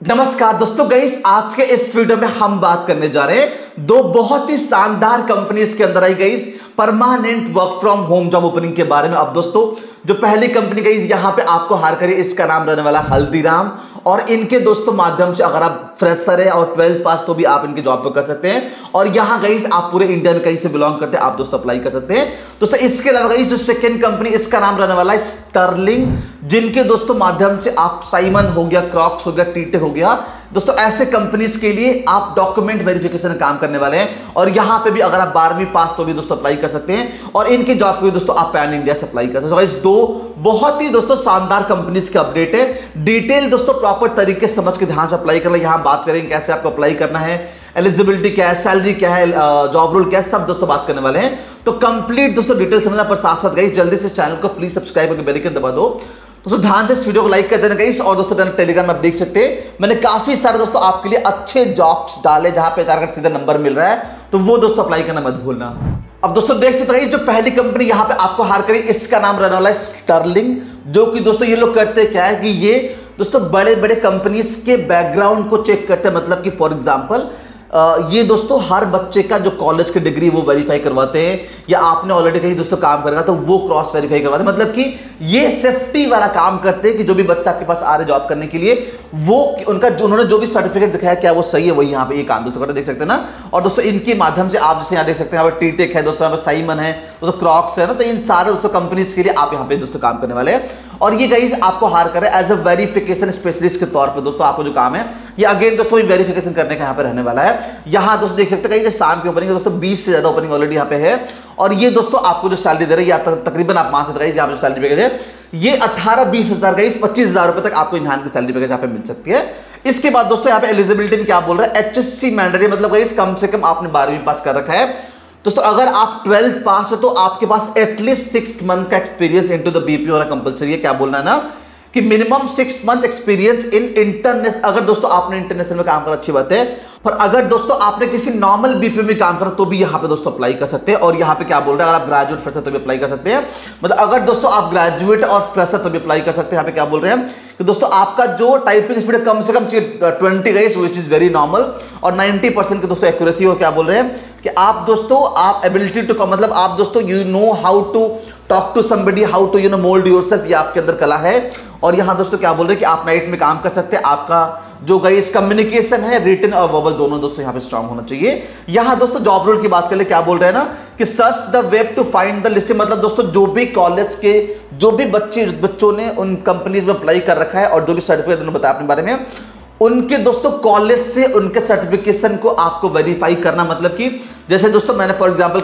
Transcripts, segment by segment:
नमस्कार दोस्तों, गाइस आज के इस वीडियो में हम बात करने जा रहे हैं दो बहुत ही शानदार कंपनीज के अंदर I guys permanent work from home job opening के बारे में। अब दोस्तों जो पहली कंपनी गाइस यहां पे आपको हायर करी, इसका नाम रहने वाला हल्दीराम। और इनके दोस्तों माध्यम से अगर आप फ्रेशर है और 12th पास तो भी आप इनकी जॉब पे कर सकते हैं। और यहां गाइस आप पूरे इंडिया में कहीं से बिलोंग करते हैं आप दोस्तों अप्लाई कर सकते हैं दोस्तों। इसके अलावा गाइस जो सेकंड कंपनी, इसका नाम रहने वाला है स्टर्लिंग, जिनके दोस्तों माध्यम से आप साइमन हो गया, क्रॉक्स हो गया, टीटे हो गया दोस्तों, ऐसे कंपनीज के लिए आप डॉक्यूमेंट वेरिफिकेशन का काम करने वाले हैं। और यहां पे भी अगर आप 12वीं पास तो भी दोस्तों अप्लाई कर सकते हैं। और इनकी जॉब पे दोस्तों आप पैन इंडिया से अप्लाई कर सकते हैं। इस दो बहुत ही दोस्तों शानदार कंपनीज के अपडेट है। डिटेल दोस्तों प्रॉपर तरीके से समझ के ध्यान से अप्लाई करना। यहां बात करेंगे कैसे आपको अप्लाई करना है, एलिजिबिलिटी क्या है, सैलरी क्या है, जॉब रोल क्या है, सब दोस्तों बात करने वाले हैं। तो कंप्लीट दोस्तों डिटेल समझना पर साथ साथ गाइस जल्दी से चैनल को प्लीज सब्सक्राइब करके बेल आइकन दबा दो दोस्तों। ध्यान से इस वीडियो को लाइक कर देना गाइस। और दोस्तों टेलीग्राम में आप देख सकते हैं मैंने काफी सारे दोस्तों आपके लिए अच्छे जॉब्स डाले जहां पे 4 सीधा नंबर मिल रहा है, तो वो दोस्तों अप्लाई करना मत भूलना। अब दोस्तों देख सकते हैं जो पहली कंपनी यहां पे आपको हायर करी, इसका नाम रहने वाला है स्टर्लिंग। जो कि दोस्तों ये लोग करते क्या है कि ये दोस्तों बड़े बड़े कंपनीज के बैकग्राउंड को चेक करते हैं। मतलब कि फॉर एग्जांपल ये दोस्तों हर बच्चे का जो कॉलेज की डिग्री वो वेरीफाई करवाते हैं, या आपने ऑलरेडी कहीं दोस्तों काम करेगा तो वो क्रॉस वेरीफाई करवाते हैं। मतलब कि ये सेफ्टी वाला काम करते हैं कि जो भी बच्चा आपके पास आ रहे जॉब करने के लिए, वो उनका उन्होंने जो भी सर्टिफिकेट दिखाया क्या वो सही है, वही यहाँ पे ये काम दोस्तों करते देख सकते हैं ना। और दोस्तों इनके माध्यम से आप जैसे यहाँ देख सकते हैं, यहाँ पे टीटेक है दोस्तों, यहाँ पे साइमन है दोस्तों, क्रॉक्स है ना। तो इन सारे दोस्तों कंपनीज के लिए आप यहाँ पे दोस्तों काम करने वाले हैं। और ये गाइस आपको हायर करे एज अ वेरिफिकेशन स्पेशलिस्ट के तौर पे दोस्तों। आपको जो काम है ये अगेन दोस्तों वेरिफिकेशन करने का यहाँ पे रहने वाला है। यहाँ दोस्तों देख सकते हैं शाम की ओपनिंग दोस्तों 20 से ज्यादा ओपनिंग ऑलरेडी यहाँ पे है। और ये दोस्तों आपको जो सैलरी दे रही है तकरीबन आप मान सकते हैं यहाँ पे सैलरी पैकेज है ये 18-20 हजार गाइस 25,000 रुपए तक आपको इनहान की सैलरी पैकेज यहाँ पे मिल सकती है। इसके बाद दोस्तों यहाँ पे एलिजिबिलिटी में क्या बोल रहा है, HSC मैंडेटरी, मतलब गाइस कम से कम आपने 12वीं पास कर रखा है दोस्तों। अगर आप 12th पास है तो आपके पास एटलीस्ट 6 मंथ का एक्सपीरियंस इनटू द बीपीओ होना कंपलसरी है। क्या बोलना है ना कि minimum 6 month experience in international. अगर दोस्तों आपने इंटरनेशनल में काम करा अच्छी बात है, पर अगर दोस्तों आपने किसी नॉर्मल बीपीओ में काम करा तो भी यहाँ पे दोस्तों अप्लाई कर सकते हैं। और यहाँ पे क्या बोल रहे हैं, अगर आप ग्रेजुएट फ्रेशर तो भी अप्लाई कर सकते हैं। मतलब अगर दोस्तों आप ग्रेजुएट और फ्रेशर तो भी अप्लाई कर सकते हैं। यहाँ पे क्या बोल रहे हैं कि दोस्तों आपका जो टाइपिंग स्पीड कम से कम 20 guys which is very normal, और 90% की दोस्तों एक्यूरेसी। और क्या बोल रहे हैं कि आप दोस्तों आप एबिलिटी टू मतलब आप दोस्तों you know how to talk to somebody, how to mould yourself, ये आपके अंदर कला है। और यहां दोस्तों क्या बोल रहे हैं कि आप नाइट में काम कर सकते हैं। आपका जो गाइस कम्युनिकेशन है रिटन और वर्बल दोनों दोस्तों यहां पे स्ट्रांग होना चाहिए। यहां दोस्तों जॉब रोल की बात कर ले, क्या बोल रहे हैं ना कि search the web to find the list. मतलब दोस्तों जो भी कॉलेज के जो भी बच्चों ने उन कंपनीज में अप्लाई कर रखा है और जो भी सर्टिफिकेट उन्होंने बताया अपने बारे में, उनके दोस्तों कॉलेज से उनके सर्टिफिकेशन को आपको वेरीफाई करना। मतलब कि जैसे दोस्तों मैंने फॉर एग्जांपल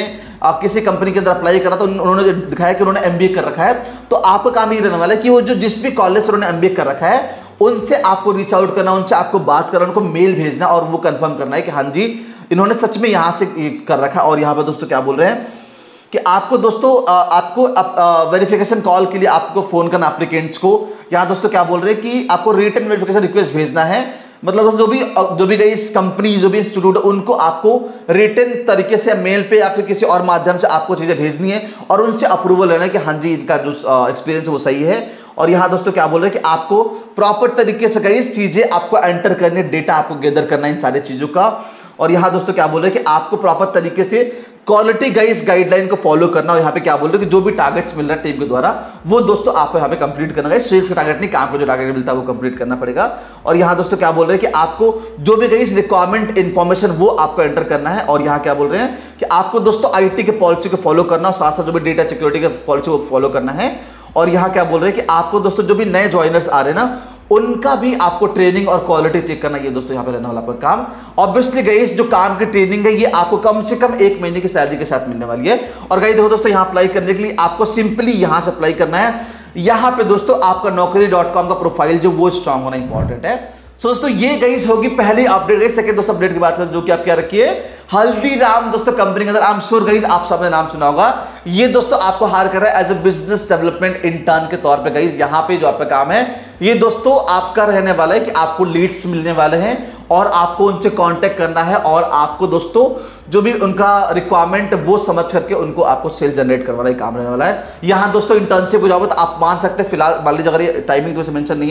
किसी कंपनी के अंदर अप्लाई करा तो उन्होंने दिखाया कि उन्होंने एमबीए कर रखा है, तो आपका काम ये रहने वाला है कि वो जो जिस भी कॉलेज से उन्होंने एमबीए कर रखा है उनसे आपको रीच आउट करना, उनसे आपको बात करना, उनको मेल भेजना और वो कंफर्म करना है कि हाँ जी इन्होंने सच में यहां से कर रखा है। और यहां पर दोस्तों क्या बोल रहे हैं कि आपको दोस्तों आपको वेरिफिकेशन कॉल के लिए आपको फोन करना एप्लीकेंट्स को। यहां दोस्तों क्या बोल रहे हैं कि आपको रिटन वेरिफिकेशन रिक्वेस्ट भेजना है। मतलब जो भी गई कंपनी जो भी इंस्टीट्यूट उनको आपको रिटन तरीके से मेल पे या फिर किसी और माध्यम से आपको चीजें भेजनी है और उनसे अप्रूवल लेना है कि हाँ जी इनका जो एक्सपीरियंस है वो सही है। और यहां दोस्तों क्या बोल रहे हैं कि आपको प्रॉपर तरीके से कई चीजें आपको एंटर करने, डेटा आपको गैदर करना है इन सारी चीजों का। और यहां दोस्तों क्या बोल रहे हैं कि आपको प्रॉपर तरीके से क्वालिटी गाइडलाइन को फॉलो करना। और यहाँ पे क्या बोल रहे हैं कि जो भी टारगेट्स मिल रहा है टीम के द्वारा वो दोस्तों आपको यहाँ पे कंप्लीट करना है। सेल्स का टारगेट नहीं, काम को जो टारगेट मिलता है वो कंप्लीट करना पड़ेगा। और यहाँ दोस्तों क्या बोल रहे हैं कि आपको जो भी गाइस रिक्वायरमेंट इन्फॉर्मेशन वो आपको एंटर करना है। और यहाँ क्या बोल रहे हैं कि आपको दोस्तों आईटी के पॉलिसी को फॉलो करना और साथ साथ जो भी डेटा सिक्योरिटी के पॉलिसी वो फॉलो करना है। और यहाँ क्या बोल रहे हैं कि आपको दोस्तों जो भी नए ज्वाइनर्स आ रहे हैं ना उनका भी आपको ट्रेनिंग और क्वालिटी चेक करना, ये दोस्तों यहाँ पे रहने वाला आपका काम। ऑब्वियसली गाइस जो काम की ट्रेनिंग है ये आपको कम से कम 1 महीने की सैलरी के साथ मिलने वाली है। और गाइस देखो दोस्तों यहाँ अप्लाई करने के लिए आपको सिंपली यहाँ से अप्लाई करना है। यहाँ पे दोस्तों आपका naukri.com का प्रोफाइल जो वो स्ट्रांग होना इंपॉर्टेंट है। सो दोस्तों ये गाइस होगी पहली अपडेट। गाइस सेकंड दोस्तों अपडेट की बात करें जो कि आप क्या रखिए हल्दीराम दोस्तों कंपनी के अंदर, आई एम श्योर गाइस आप सबने नाम सुना होगा। ये दोस्तों आपको हायर कर रहा है as a business development intern के तौर पे। गाइस यहाँ पे जो आपका काम है ये दोस्तों आपका रहने वाला है कि आपको लीड्स मिलने वाले हैं और आपको उनसे कांटेक्ट करना है और आपको दोस्तों जो भी उनका रिक्वायरमेंट वो समझ करके उनको आपको सेल जनरेट करवाना ही काम रहने वाला है। यहाँ दोस्तों इंटर्नशिप हो जाओगे तो आप मान सकते हैं, फिलहाल मान लीजिए अगर ये टाइमिंग तो मेंशन नहीं है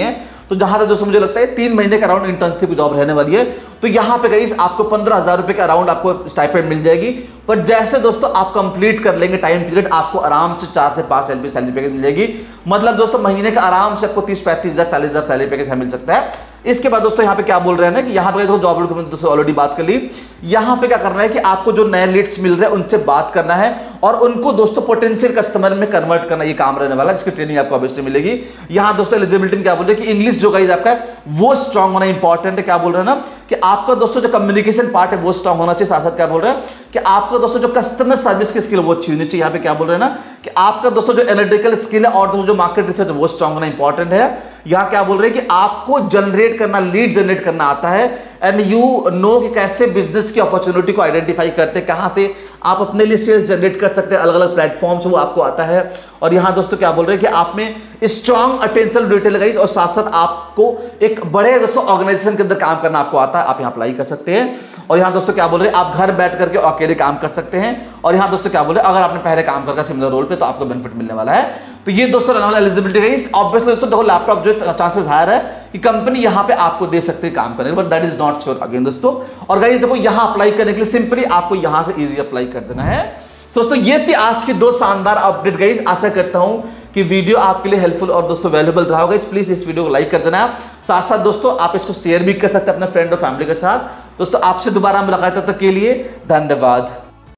तो जहां तक दोस्तों मुझे लगता है 3 महीने का अराउंड इंटर्नशिप की जॉब रहने वाली है। तो यहां पे गाइस आपको 15,000 रुपए के अराउंड आपको स्टाइपेंड मिल जाएगी। पर जैसे दोस्तों आप कंप्लीट कर लेंगे टाइम पीरियड, आपको आराम से 4 से 5 सैलरी पैकेज मिल जाएगी। मतलब दोस्तों महीने का आराम से आपको 30-35,000 40,000 सैलरी पैकेज मिल सकता है। इसके बाद दोस्तों यहाँ पे क्या बोल रहे हैं ना कि यहाँ पे जॉब रोल दोस्तों ऑलरेडी बात कर ली। यहाँ पे क्या करना है कि आपको जो नए लीड्स मिल रहे हैं उनसे बात करना है और उनको दोस्तों पोटेंशियल कस्टमर में कन्वर्ट करना, ये काम रहने वाला है, जिसकी ट्रेनिंग आपको ऑब्वियसली मिलेगी। यहाँ दोस्तों एलिजिबिलिटी क्या बोल रहे हैं कि इंग्लिश जो गाइस आपका है वो स्ट्रांग होना इंपॉर्टेंट है। क्या बोल रहे हैं ना कि आपका दोस्तों जो कम्युनिकेशन पार्ट है वो स्ट्रांग होना चाहिए। साथ साथ क्या बोल रहे हैं कि आपको दोस्तों जो कस्टमर सर्विस की स्किल वो अच्छी होनी चाहिए। यहाँ पे क्या बोल रहे हैं ना कि आपका दोस्तों जो एनालिटिकल स्किल है और दोस्तों जो मार्केट रिसर्च वो स्ट्रांग होना इंपॉर्टेंट है। यहाँ क्या बोल रहे हैं कि आपको जनरेट करना, लीड जनरेट करना आता है एंड यू नो कि कैसे बिजनेस की अपॉर्चुनिटी को आइडेंटिफाई करते हैं, कहां से आप अपने लिए सेल्स जनरेट कर सकते हैं, अलग अलग प्लेटफॉर्म से वो आपको आता है। और यहां दोस्तों क्या बोल रहे हैं कि आप में स्ट्रॉन्ग अटेंशन डिटेल गाइस और साथ साथ आपको एक बड़े दोस्तों ऑर्गेनाइजेशन के अंदर काम करना आपको आता है, आप यहां अप्लाई कर सकते हैं। और यहां दोस्तों क्या बोल रहे हैं आप घर बैठ करके अकेले काम कर सकते हैं। और यहां दोस्तों क्या बोल रहे हैं अगर आपने पहले काम करके सिमिलर रोल पे तो आपको बेनिफिट मिलने वाला है। तो ये दोस्तों रहने वाला एलिजिबिलिटी गाइस। ऑब्वियसली दोस्तों देखो लैपटॉप जो चांसेस हायर है कि कंपनी यहां पे आपको दे सकते हैं काम करने के, but that is not sure again दोस्तों। और गाइस देखो यहां अप्लाई करने के लिए सिंपली आपको यहां से इजी अप्लाई कर देना है। दोस्तों ये थी आज की 2 शानदार अपडेट गाइस। आशा करता हूं कि वीडियो आपके लिए हेल्पफुल और दोस्तों वैल्यूएबल रहा होगा। प्लीज इस वीडियो को लाइक कर देना। साथ साथ दोस्तों आप इसको शेयर भी कर सकते हैं अपने फ्रेंड और फैमिली के साथ। दोस्तों आपसे दोबारा मुलाकात तक के लिए धन्यवाद।